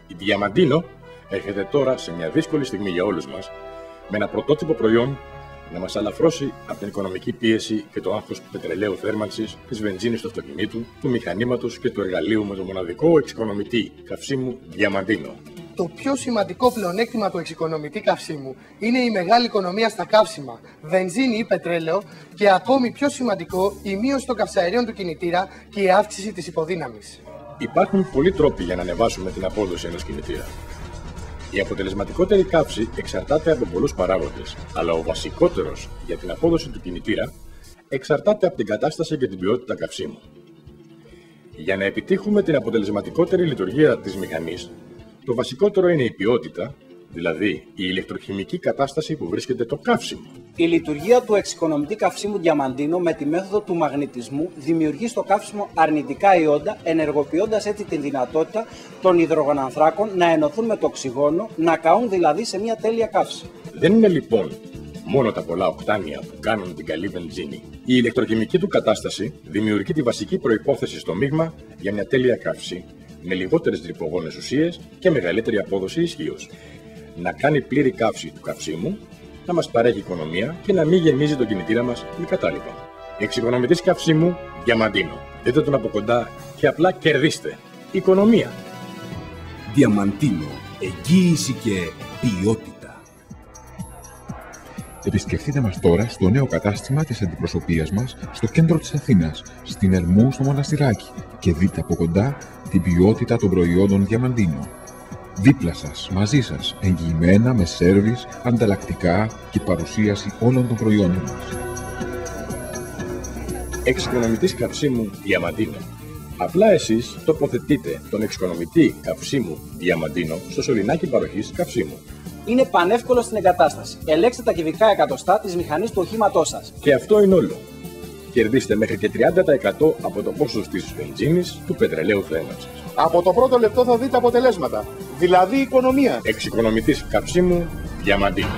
Η Διαμαντίνο έρχεται τώρα σε μια δύσκολη στιγμή για όλους μας, με ένα πρωτότυπο προϊόν να μας αλαφρώσει από την οικονομική πίεση και το άγχος του πετρελαίου θέρμανσης, της βενζίνης του αυτοκινήτου, του μηχανήματος και του εργαλείου με το μοναδικό εξοικονομητή καυσίμου Διαμαντίνο. Το πιο σημαντικό πλεονέκτημα του εξοικονομητή καυσίμου είναι η μεγάλη οικονομία στα καύσιμα, βενζίνη ή πετρέλαιο και ακόμη πιο σημαντικό η μείωση των καυσαερίων του κινητήρα και η αύξηση της υποδύναμης. Υπάρχουν πολλοί τρόποι για να ανεβάσουμε την απόδοση ενός κινητήρα. Η αποτελεσματικότερη καύση εξαρτάται από πολλούς παράγοντες, αλλά ο βασικότερος για την απόδοση του κινητήρα εξαρτάται από την κατάσταση και την ποιότητα καυσίμου. Για να επιτύχουμε την αποτελεσματικότερη λειτουργία της μηχανής, το βασικότερο είναι η ποιότητα, δηλαδή η ηλεκτροχημική κατάσταση που βρίσκεται το καύσιμο. Η λειτουργία του εξοικονομητή καυσίμου Διαμαντίνο με τη μέθοδο του μαγνητισμού δημιουργεί στο καύσιμο αρνητικά ιόντα, ενεργοποιώντας έτσι τη δυνατότητα των υδρογονανθράκων να ενωθούν με το οξυγόνο, να καούν δηλαδή σε μια τέλεια καύση. Δεν είναι λοιπόν μόνο τα πολλά οκτάνια που κάνουν την καλή βενζίνη. Η ηλεκτροχημική του κατάσταση δημιουργεί τη βασική προϋπόθεση στο μείγμα για μια τέλεια καύση, με λιγότερες ρυπογόνες ουσίες και μεγαλύτερη απόδοση ισχύως. Να κάνει πλήρη καύση του καυσίμου, να μας παρέχει οικονομία και να μην γεμίζει τον κινητήρα μας με κατάλοιπα. Εξοικονομητής καυσίμου Διαμαντίνο. Δείτε τον από κοντά και απλά κερδίστε. Οικονομία. Διαμαντίνο. Εγγύηση και ποιότητα. Επισκεφτείτε μας τώρα στο νέο κατάστημα της αντιπροσωπείας μας στο κέντρο της Αθήνας, στην Ερμού στο Μοναστηράκι, και δείτε από κοντά την ποιότητα των προϊόντων Διαμαντίνο. Δίπλα σας, μαζί σας, εγγυημένα με σέρβις, ανταλλακτικά και παρουσίαση όλων των προϊόντων μας. Εξοικονομητής καυσίμου Διαμαντίνο. Απλά εσείς τοποθετείτε τον εξοικονομητή καυσίμου Διαμαντίνο στο σωληνάκι παροχής καυσίμου. Είναι πανεύκολο στην εγκατάσταση. Ελέγξτε τα κυβικά εκατοστά της μηχανής του οχήματός σας. Και αυτό είναι όλο. Κερδίστε μέχρι και 30% από το κόστος της βενζίνης, του πετρελαίου θέρμανσης. Από το πρώτο λεπτό θα δείτε αποτελέσματα. Δηλαδή οικονομία. Εξοικονομητής καυσίμου Διαμαντίνο.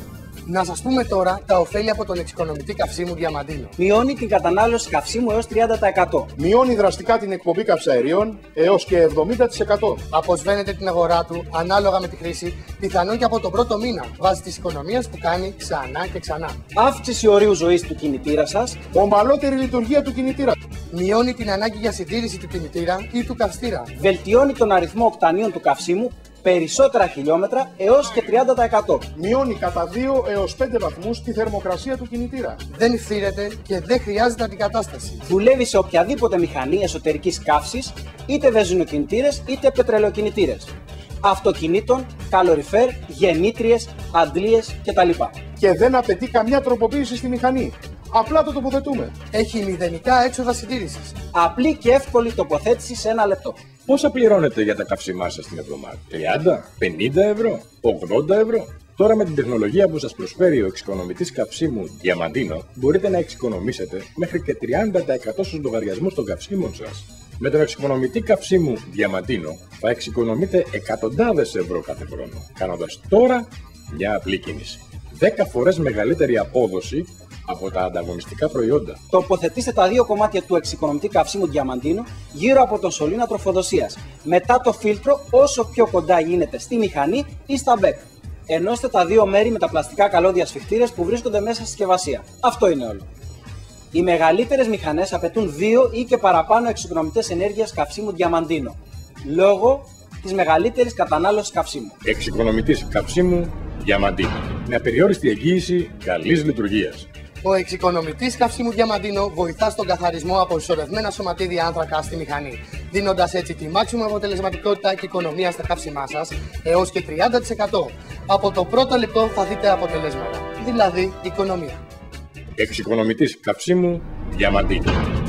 Να σας πούμε τώρα τα ωφέλη από τον εξοικονομητή καυσίμου Διαμαντίνο. Μειώνει την κατανάλωση καυσίμου έως 30%. Μειώνει δραστικά την εκπομπή καυσαερίων έως και 70%. Αποσβαίνεται την αγορά του ανάλογα με τη χρήση, πιθανόν και από τον πρώτο μήνα, βάσει της οικονομίας που κάνει ξανά και ξανά. Αύξηση ορίου ζωής του κινητήρα σας. Ομαλότερη λειτουργία του κινητήρα. Μειώνει την ανάγκη για συντήρηση του κινητήρα ή του καυστήρα. Βελτιώνει τον αριθμό οκτανίων του καυσίμου, περισσότερα χιλιόμετρα έως και 30%. Μειώνει κατά 2 έως 5 βαθμούς τη θερμοκρασία του κινητήρα. Δεν φθήρεται και δεν χρειάζεται αντικατάσταση. Δουλεύει σε οποιαδήποτε μηχανή εσωτερικής καύσης, είτε βενζινοκινητήρες είτε πετρελαιοκινητήρες, αυτοκινήτων, καλοριφέρ, γεννήτριες, αντλίες κτλ. Και δεν απαιτεί καμιά τροποποίηση στη μηχανή. Απλά το τοποθετούμε. Έχει μηδενικά έξοδα συντήρησης. Απλή και εύκολη τοποθέτηση σε 1 λεπτό. Πόσα πληρώνετε για τα καυσιμά σας την εβδομάδα? 30, 50 ευρώ, 80 ευρώ. Τώρα με την τεχνολογία που σας προσφέρει ο εξοικονομητής καυσίμου Διαμαντίνο, μπορείτε να εξοικονομήσετε μέχρι και 30% στους λογαριασμούς των καυσίμων σας. Με τον εξοικονομητή καυσίμου Διαμαντίνο θα εξοικονομείτε εκατοντάδες ευρώ κάθε χρόνο, κάνοντας τώρα μια απλή κίνηση. 10 φορές μεγαλύτερη απόδοση από τα ανταγωνιστικά προϊόντα. Τοποθετήστε τα 2 κομμάτια του εξοικονομητή καυσίμου Διαμαντίνο γύρω από τον σωλήνα τροφοδοσίας. Μετά το φίλτρο όσο πιο κοντά γίνεται στη μηχανή ή στα μπέκ. Ενώστε τα 2 μέρη με τα πλαστικά καλώδια σφιχτήρες που βρίσκονται μέσα στη συσκευασία. Αυτό είναι όλο. Οι μεγαλύτερες μηχανές απαιτούν 2 ή και παραπάνω εξοικονομητές ενέργειας καυσίμου Διαμαντίνο, λόγω της μεγαλύτερης κατανάλωσης καυσίμου. Εξοικονομητής καυσίμου Διαμαντίνο. Με απεριόριστη εγγύηση καλής λειτουργίας. Ο εξοικονομητής καυσίμου Διαμαντίνο βοηθά στον καθαρισμό από ισορρευμένα σωματίδια άνθρακα στη μηχανή, δίνοντας έτσι τη μάξιμη αποτελεσματικότητα και οικονομία στα καύσιμά σας έως και 30%. Από το πρώτο λεπτό θα δείτε αποτελέσματα, δηλαδή οικονομία. Εξοικονομητής καυσίμου Διαμαντίνο.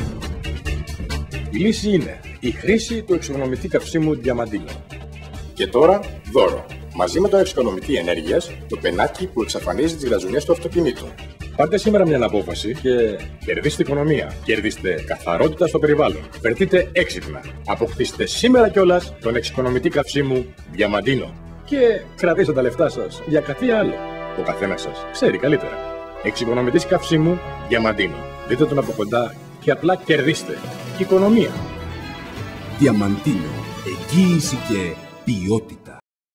Η λύση είναι η χρήση του εξοικονομητή καυσίμου Διαμαντίνο. Και τώρα δώρο. Μαζί με το εξοικονομητή ενέργειας, το πενάκι που εξαφανίζει τις γραζουνιές του αυτοκινήτου. Πάρτε σήμερα μια απόφαση και κερδίστε οικονομία. Κερδίστε καθαρότητα στο περιβάλλον. Φερθείτε έξυπνα. Αποκτήστε σήμερα κιόλας τον εξοικονομητή καυσίμου Διαμαντίνο. Και κρατήστε τα λεφτά σας για κάτι άλλο. Ο καθένας σας ξέρει καλύτερα. Εξοικονομητής καυσίμου Διαμαντίνο. Δείτε τον από κοντά και απλά κερδίστε οικονομία. Διαμαντίνο. Εγγύηση και ποιότητα.